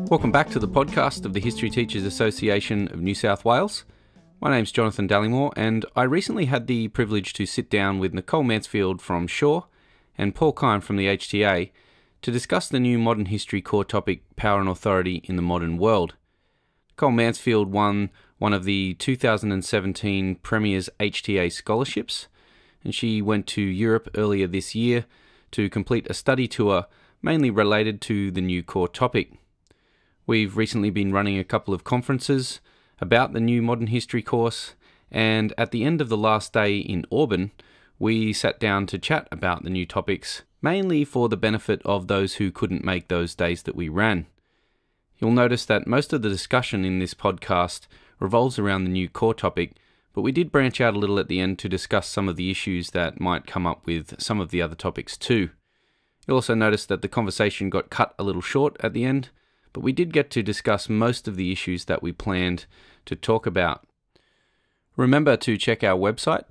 Welcome back to the podcast of the History Teachers Association of New South Wales. My name's Jonathan Dallymore, and I recently had the privilege to sit down with Nicole Mansfield from Shaw and Paul Kine from the HTA to discuss the new Modern History Core topic, Power and Authority in the Modern World. Nicole Mansfield won one of the 2017 Premier's HTA scholarships, and she went to Europe earlier this year to complete a study tour mainly related to the new core topic. We've recently been running a couple of conferences about the new Modern History course, and at the end of the last day in Auburn, we sat down to chat about the new topics, mainly for the benefit of those who couldn't make those days that we ran. You'll notice that most of the discussion in this podcast revolves around the new core topic, but we did branch out a little at the end to discuss some of the issues that might come up with some of the other topics too. You'll also notice that the conversation got cut a little short at the end, but we did get to discuss most of the issues that we planned to talk about. Remember to check our website,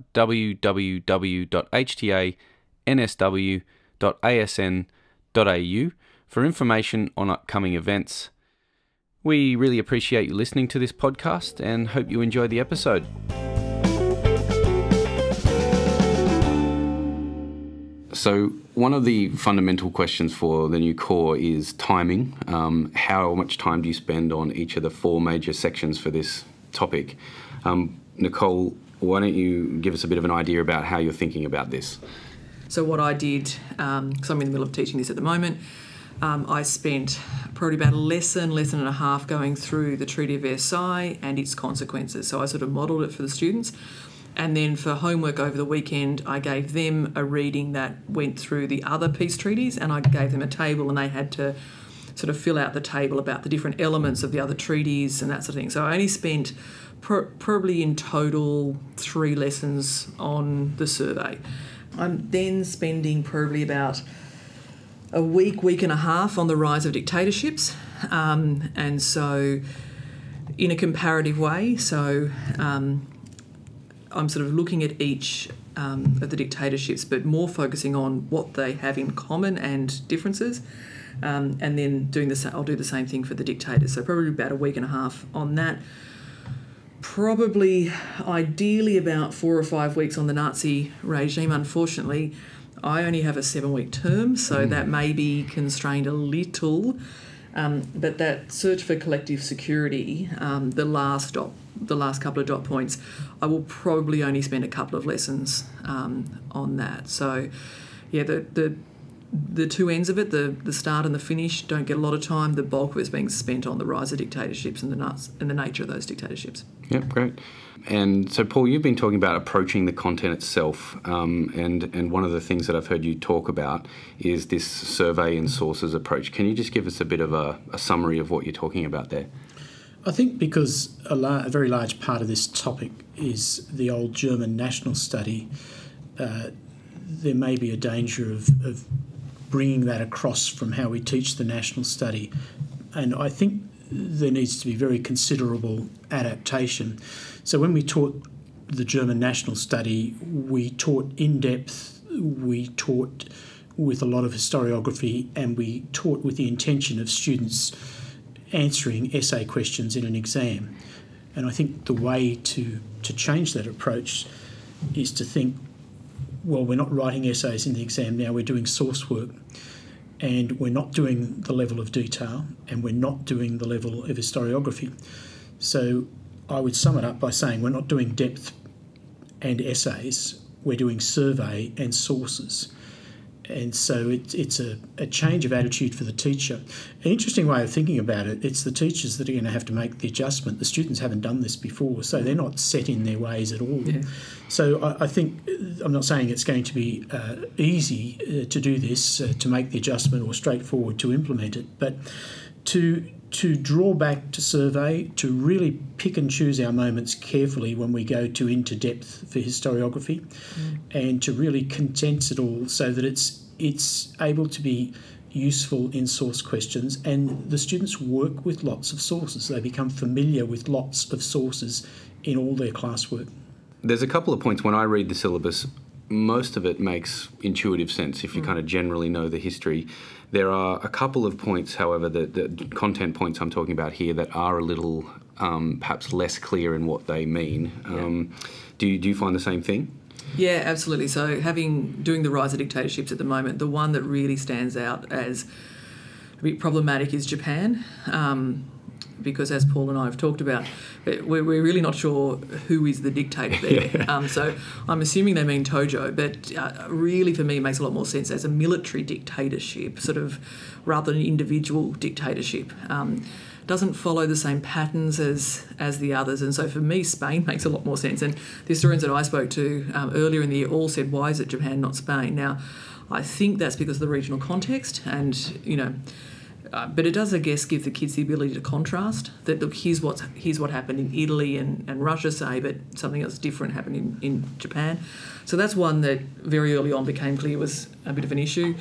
www.htansw.asn.au, for information on upcoming events. We really appreciate you listening to this podcast and hope you enjoy the episode. So one of the fundamental questions for the new core is timing. How much time do you spend on each of the four major sections for this topic? Nicole, why don't you give us a bit of an idea about how you're thinking about this? So what I did, because I'm in the middle of teaching this at the moment, I spent probably about a lesson and a half going through the Treaty of Versailles and its consequences. So I sort of modelled it for the students. And then for homework over the weekend, I gave them a reading that went through the other peace treaties, and I gave them a table and they had to sort of fill out the table about the different elements of the other treaties and that sort of thing. So I only spent probably in total 3 lessons on the survey. I'm then spending probably about a week and a half on the rise of dictatorships, and so in a comparative way. So I'm sort of looking at each of the dictatorships, but more focusing on what they have in common and differences, and then I'll do the same thing for the dictators. So probably about a week and a half on that. Probably, ideally, about 4 or 5 weeks on the Nazi regime. Unfortunately, I only have a 7-week term, so that may be constrained a little. But that search for collective security, the last couple of dot points, I will probably only spend a couple of lessons on that. So, yeah, the two ends of it, the start and the finish, don't get a lot of time. The bulk of it's being spent on the rise of dictatorships and the nature of those dictatorships. Yep, great. And so, Paul, you've been talking about approaching the content itself, and one of the things that I've heard you talk about is this survey and sources approach. Can you just give us a bit of a summary of what you're talking about there? I think because a very large part of this topic is the old German national study, there may be a danger of bringing that across from how we teach the national study. And I think there needs to be very considerable adaptation. So when we taught the German national study, we taught in depth, we taught with a lot of historiography, and we taught with the intention of students answering essay questions in an exam. And I think the way to change that approach is to think, well, we're not writing essays in the exam now, we're doing source work, and we're not doing the level of detail, and we're not doing the level of historiography. So I would sum it up by saying we're not doing depth and essays, we're doing survey and sources. And so it's a change of attitude for the teacher. An interesting way of thinking about it, it's the teachers that are going to have to make the adjustment. The students haven't done this before, so they're not set in their ways at all. Yeah. So I think, I'm not saying it's going to be easy to do this, to make the adjustment, or straightforward to implement it, but to draw back to survey, to really pick and choose our moments carefully when we go into depth for historiography, and to really condense it all so that it's able to be useful in source questions, and the students work with lots of sources. They become familiar with lots of sources in all their classwork. There's a couple of points when I read the syllabus most of it makes intuitive sense if you kind of generally know the history. There are a couple of points, however, the content points I'm talking about here that are a little perhaps less clear in what they mean. Do you find the same thing? Yeah, absolutely. So doing the rise of dictatorships at the moment, the one that really stands out as a bit problematic is Japan. Because as Paul and I have talked about, we're really not sure who is the dictator there. So I'm assuming they mean Tojo, but really for me it makes a lot more sense as a military dictatorship, sort of rather than an individual dictatorship. Doesn't follow the same patterns as the others, and so for me Spain makes a lot more sense. And the historians that I spoke to earlier in the year all said, why is it Japan, not Spain? Now, I think that's because of the regional context, and but it does, I guess, give the kids the ability to contrast. That look, here's what happened in Italy and Russia, say, but something else different happened in Japan. So that's one that very early on became clear was a bit of an issue.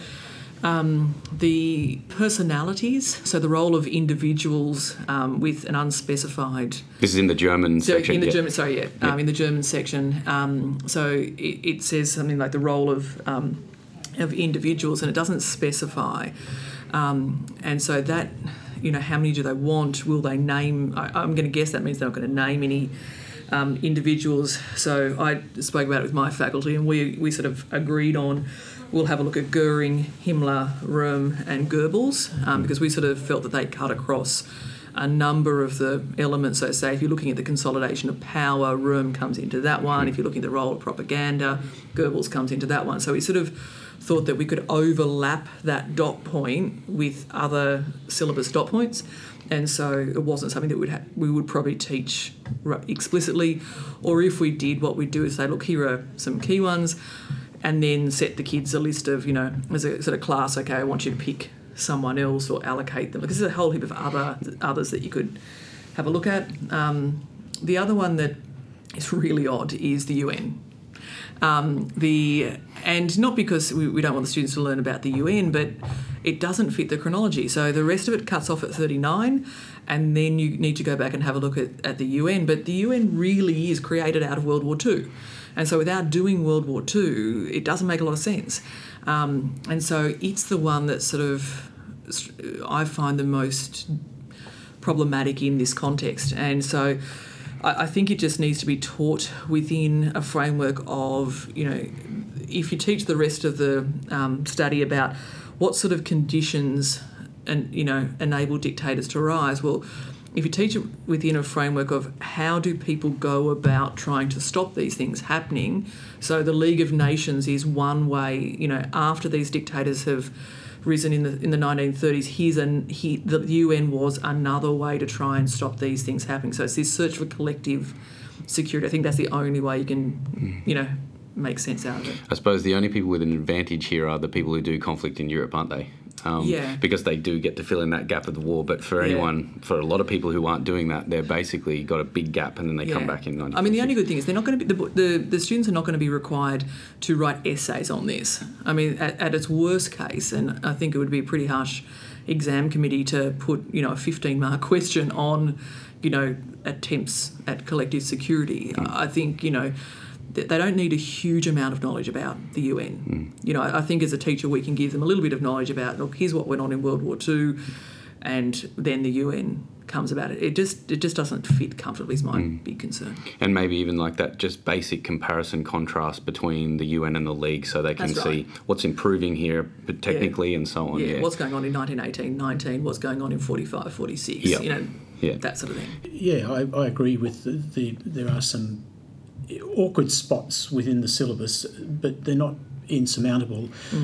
The personalities, so the role of individuals with an unspecified. This is in the German section. In the German, in the German section. So it says something like the role of individuals, and it doesn't specify. And so that, how many do they want? Will they name? I'm going to guess that means they're not going to name any individuals. So I spoke about it with my faculty, and we sort of agreed on we'll have a look at Goering, Himmler, Röhm and Goebbels because we sort of felt that they cut across a number of the elements. So say if you're looking at the consolidation of power, Röhm comes into that one. If you're looking at the role of propaganda, Goebbels comes into that one. So we sort of thought that we could overlap that dot point with other syllabus dot points, and so it wasn't something that we would probably teach explicitly, or if we did, what we'd do is say, look, here are some key ones, and then set the kids a list of, as a sort of class, okay, I want you to pick someone else or allocate them, because there's a whole heap of others that you could have a look at. The other one that is really odd is the UN. And not because we don't want the students to learn about the UN, but it doesn't fit the chronology. So the rest of it cuts off at 39, and then you need to go back and have a look at the UN. But the UN really is created out of World War II. And so without doing World War II, it doesn't make a lot of sense. And so it's the one that sort of I find the most problematic in this context. And so I think it just needs to be taught within a framework of, if you teach the rest of the study about what sort of conditions enable dictators to rise, well, if you teach it within a framework of how do people go about trying to stop these things happening, so the League of Nations is one way, after these dictators have risen in the 1930s, the UN was another way to try and stop these things happening. So it's this search for collective security. I think that's the only way you can, make sense out of it. I suppose the only people with an advantage here are the people who do conflict in Europe, aren't they? Because they do get to fill in that gap of the war. But for a lot of people who aren't doing that, they're basically got a big gap, and then they come back in 1950. I mean, the only good thing is they're not going to be the students are not going to be required to write essays on this. I mean, at its worst case, and I think it would be a pretty harsh exam committee to put a 15-mark question on attempts at collective security. I think they don't need a huge amount of knowledge about the UN. I think as a teacher we can give them a little bit of knowledge about, look, here's what went on in World War II, and then the UN comes about it. It just doesn't fit comfortably is my big concern. And maybe even like that just basic comparison contrast between the UN and the League, so they can see what's improving here technically and so on. What's going on in 1918-19, what's going on in 45-46, that sort of thing. Yeah, I agree with there are some awkward spots within the syllabus, but they're not insurmountable.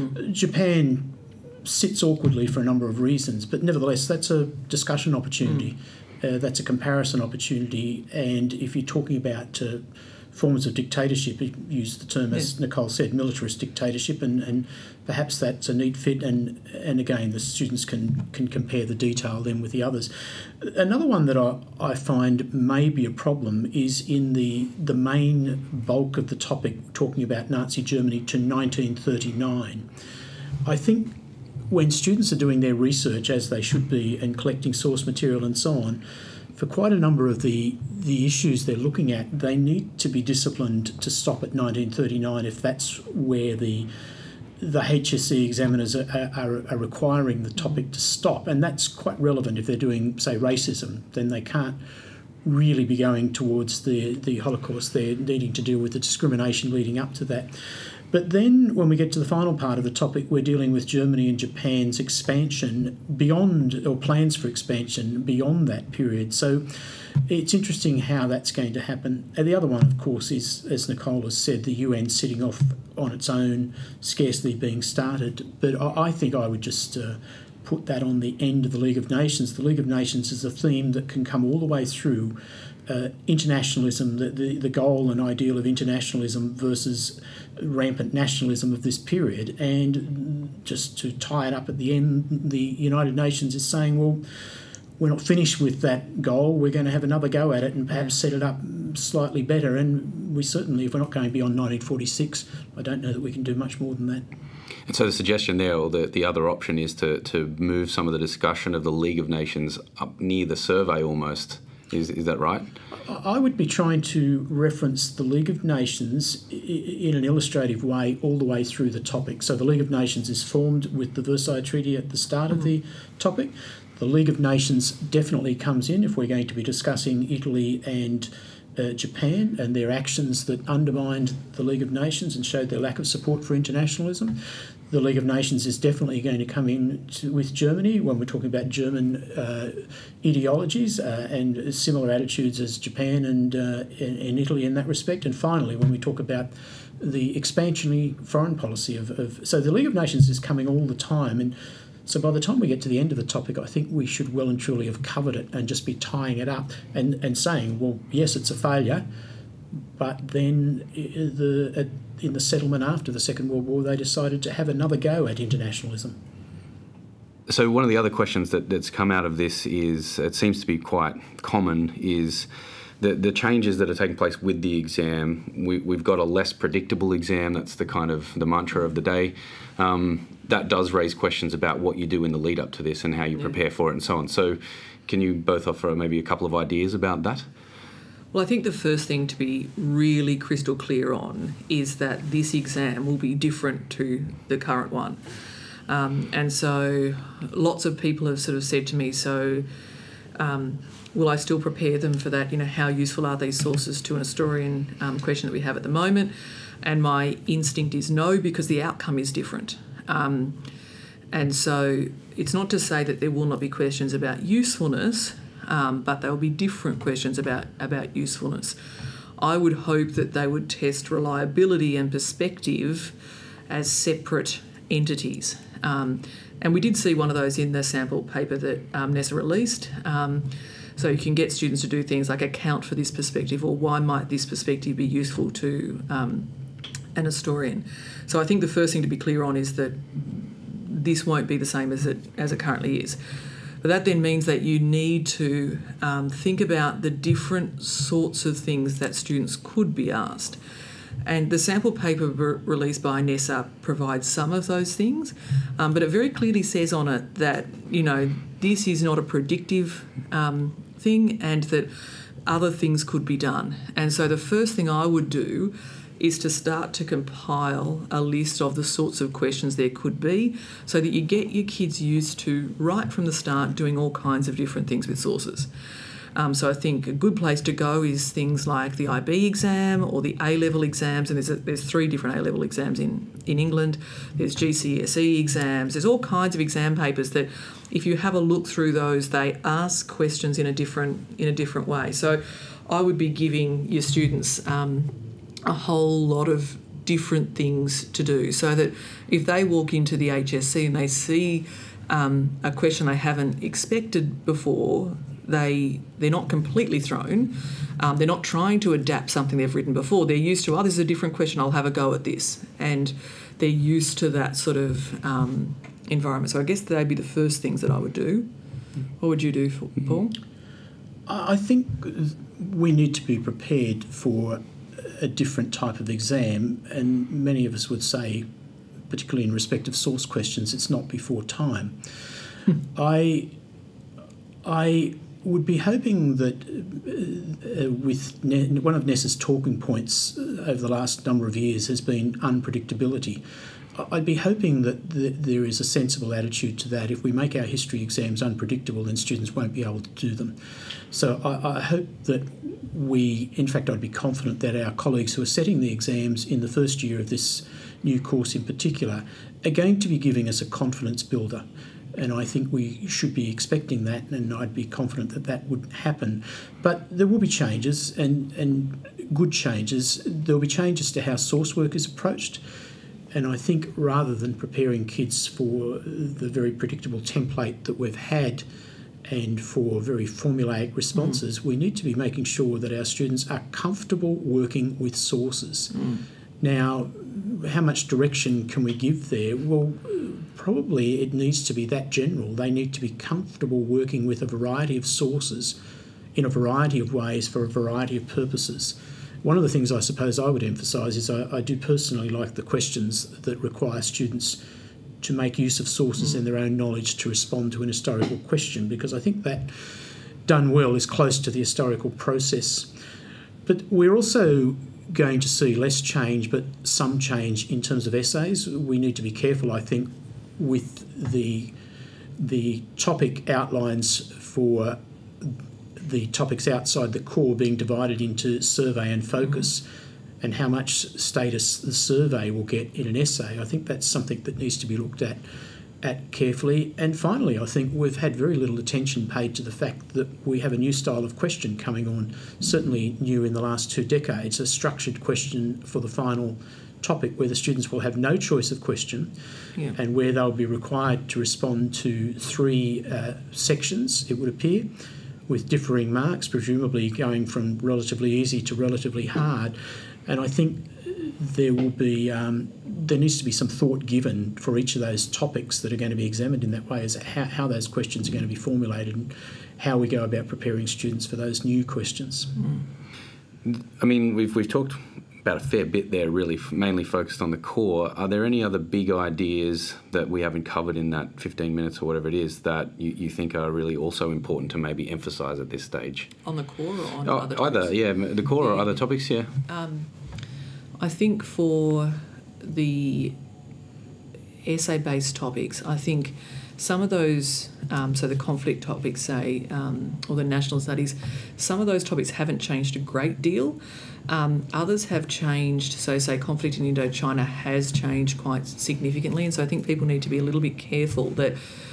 Japan sits awkwardly for a number of reasons, but nevertheless that's a discussion opportunity, that's a comparison opportunity, and if you're talking about forms of dictatorship, you use the term, as Nicole said, militarist dictatorship, and perhaps that's a neat fit, and again the students can compare the detail then with the others. Another one that I find may be a problem is in the main bulk of the topic, talking about Nazi Germany to 1939. I think when students are doing their research, as they should be, and collecting source material and so on, for quite a number of the issues they're looking at, they need to be disciplined to stop at 1939 if that's where the HSC examiners are requiring the topic to stop. And that's quite relevant if they're doing, say, racism. Then they can't really be going towards the Holocaust. They're needing to deal with the discrimination leading up to that. But then when we get to the final part of the topic, we're dealing with Germany and Japan's expansion beyond, or plans for expansion beyond that period. So it's interesting how that's going to happen. And the other one, of course, is, as Nicole has said, the UN sitting off on its own, scarcely being started. But I think I would just put that on the end of the League of Nations. The League of Nations is a theme that can come all the way through internationalism, the goal and ideal of internationalism versus rampant nationalism of this period. And just to tie it up at the end, the United Nations is saying, well, we're not finished with that goal, we're going to have another go at it and perhaps set it up slightly better. And we certainly, if we're not going beyond 1946, I don't know that we can do much more than that. And so the suggestion there, or the other option, is to move some of the discussion of the League of Nations up near the survey almost. Is that right? I would be trying to reference the League of Nations in an illustrative way all the way through the topic. So the League of Nations is formed with the Versailles Treaty at the start of the topic. The League of Nations definitely comes in if we're going to be discussing Italy and Japan and their actions that undermined the League of Nations and showed their lack of support for internationalism. The League of Nations is definitely going to come in with Germany when we're talking about German ideologies and similar attitudes as Japan and Italy in that respect. And finally, when we talk about the expansionary foreign policy so the League of Nations is coming all the time. And so by the time we get to the end of the topic, I think we should well and truly have covered it and just be tying it up and saying, well, yes, it's a failure, but then in the settlement after the Second World War, they decided to have another go at internationalism. So one of the other questions that's come out of this is, it seems to be quite common, is the changes that are taking place with the exam. We've got a less predictable exam. That's the kind of the mantra of the day. That does raise questions about what you do in the lead up to this and how you prepare for it and so on. So can you both offer maybe a couple of ideas about that? Well, I think the first thing to be really crystal clear on is that this exam will be different to the current one. And so lots of people have sort of said to me, will I still prepare them for that? You know, how useful are these sources to an historian question that we have at the moment? And my instinct is no, because the outcome is different. And so it's not to say that there will not be questions about usefulness, but there will be different questions about usefulness. I would hope that they would test reliability and perspective as separate entities. And we did see one of those in the sample paper that Nessa released. So you can get students to do things like account for this perspective, or why might this perspective be useful to an historian. So I think the first thing to be clear on is that this won't be the same as it currently is. But that then means that you need to think about the different sorts of things that students could be asked. And the sample paper released by Nessa provides some of those things, but it very clearly says on it that, you know, this is not a predictive thing and that other things could be done. And so the first thing I would do is to start to compile a list of the sorts of questions there could be so that you get your kids used to, right from the start, doing all kinds of different things with sources. So I think a good place to go is things like the IB exam or the A-level exams, and there's 3 different A-level exams in England. There's GCSE exams. There's all kinds of exam papers that, if you have a look through those, they ask questions in a different way. So I would be giving your students a whole lot of different things to do, so that if they walk into the HSC and they see a question they haven't expected before, they're not completely thrown. They're not trying to adapt something they've written before. They're used to, this is a different question, I'll have a go at this. And they're used to that sort of environment. So I guess they'd be the first things that I would do. What would you do, Paul? I think we need to be prepared for a different type of exam, and many of us would say, particularly in respect of source questions, it's not before time. I would be hoping that with one of NES's talking points over the last number of years has been unpredictability. I'd be hoping that there is a sensible attitude to that. If we make our history exams unpredictable, then students won't be able to do them. So I hope that I'd be confident that our colleagues who are setting the exams in the first year of this new course in particular are going to be giving us a confidence builder. And I think we should be expecting that, and I'd be confident that that would happen. But there will be changes, and good changes. There will be changes to how source work is approached. And I think rather than preparing kids for the very predictable template that we've had and for very formulaic responses, we need to be making sure that our students are comfortable working with sources. Now, how much direction can we give there? Well, probably it needs to be that general. They need to be comfortable working with a variety of sources in a variety of ways for a variety of purposes. One of the things I suppose I would emphasise is I do personally like the questions that require students to make use of sources and their own knowledge to respond to an historical question, because I think that, done well, is close to the historical process. But we're also going to see less change, but some change in terms of essays. We need to be careful, I think, with the topic outlines for the topics outside the core being divided into survey and focus, and how much status the survey will get in an essay. I think that's something that needs to be looked at carefully. And finally, I think we've had very little attention paid to the fact that we have a new style of question coming on, certainly new in the last 2 decades, a structured question for the final topic where the students will have no choice of question, and where they'll be required to respond to 3 sections, it would appear, with differing marks, presumably going from relatively easy to relatively hard. And I think there needs to be some thought given for each of those topics that are going to be examined in that way, as how those questions are going to be formulated and how we go about preparing students for those new questions. I mean, we've talked about a fair bit there, really mainly focused on the core. Are there any other big ideas that we haven't covered in that 15 minutes or whatever it is that you think are really also important to maybe emphasise at this stage? On the core or on other topics? Either, yeah, the core or other topics, yeah. I think for the essay-based topics, I think some of those, so the conflict topics, say, or the national studies, some of those topics haven't changed a great deal. Others have changed, so say conflict in Indochina has changed quite significantly, and so I think people need to be a little bit careful that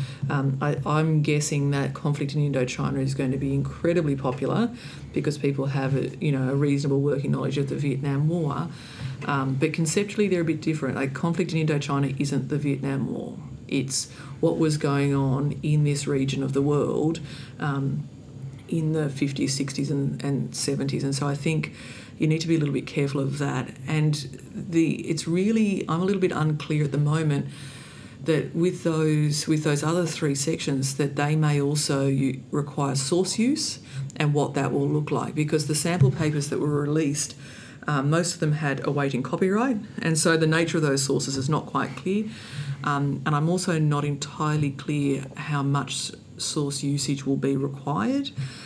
I'm guessing that conflict in Indochina is going to be incredibly popular because people have a reasonable working knowledge of the Vietnam War, but conceptually they're a bit different. Like, conflict in Indochina isn't the Vietnam War. It's what was going on in this region of the world in the 50s, 60s and 70s, and so I think you need to be a little bit careful of that. And I'm a little bit unclear at the moment that with those other 3 sections that they may also require source use and what that will look like, because the sample papers that were released, most of them had awaiting copyright, and so the nature of those sources is not quite clear. And I'm also not entirely clear how much source usage will be required.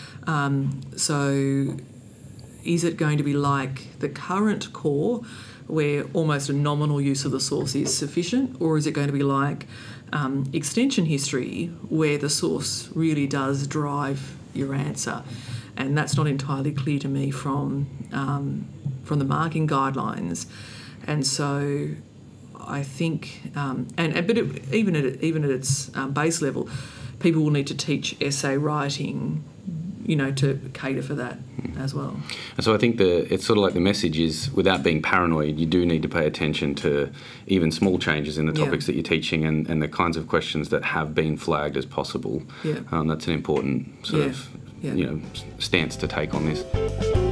So is it going to be like the current core where almost a nominal use of the source is sufficient, or is it going to be like extension history where the source really does drive your answer? And that's not entirely clear to me from the marking guidelines. And so I think, even at its base level, people will need to teach essay writing, to cater for that as well. And so I think it's sort of like the message is, without being paranoid, you do need to pay attention to even small changes in the topics that you're teaching and the kinds of questions that have been flagged as possible. That's an important sort of stance to take on this.